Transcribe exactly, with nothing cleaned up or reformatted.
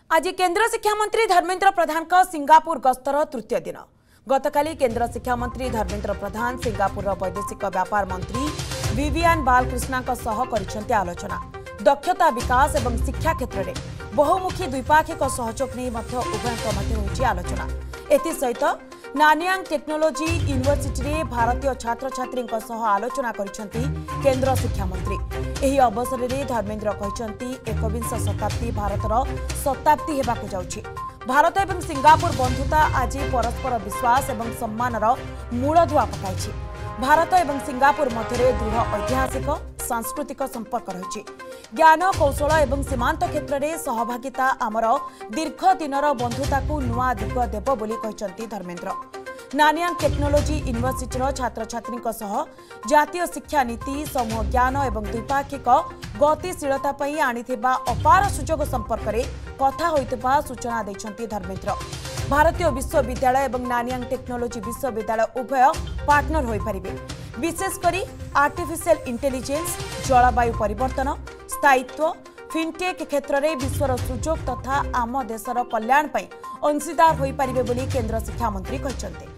आज केंद्र शिक्षा मंत्री धर्मेंद्र प्रधान का सिंगापुर गस्तर तृतीय दिन। गतकाली केंद्र शिक्षा मंत्री धर्मेंद्र प्रधान सिंगापुर वैदेशिक व्यापार मंत्री विवियन बालकृष्णा कर आलोचना। दक्षता विकास एवं शिक्षा क्षेत्र में बहुमुखी द्विपाक्षिक सहयोग नहीं उभयों आलोचना। एसत नानियांग टेक्नोलोजी यूनिवर्सिटी रे भारतीय छात्र छात्री आलोचना करिसेंती केंद्र शिक्षा मंत्री। एही अवसर में धर्मेंद्र कहते एकविंश शताब्दी भारतर शताब्दी हेबाकु जाउछि। भारत एवं सिंगापुर बंधुता आज परस्पर विश्वास एवं सम्मानर मूलधुआ पकाइछि। भारत एवं सिंगापुर मध्य दृढ़ ऐतिहासिक सांस्कृतिक संपर्क रही। ज्ञान कौशल एवं सीमांत क्षेत्र में सहभागिता आमर दीर्घ दिनर बंधुता को नुआ दिग देव बोली कहते धर्मेंद्र। नानियांग टेक्नोलोजी यूनिवर्सिटी छात्र छात्री जातीय शिक्षा नीति समूह ज्ञान एवं द्विपाक्षिक गतिशीलता आनिथिबा अपार सुजोग संपर्क में कथा होइतबा सूचना दैछंती धर्मेंद्र। भारतीय विश्वविद्यालय एवं नानियांग टेक्नोलोजी विश्वविद्यालय उभय पार्टनर होई परिबे। विशेषकर आर्टिफिशियल इंटेलिजेंस जलवायु परिवर्तन स्थायित्व फिनटेक क्षेत्र में विश्वर सुजोग तथा आम देशर कल्याण अंशीदार होई परिबे बोली केंद्र शिक्षा मंत्री कहते।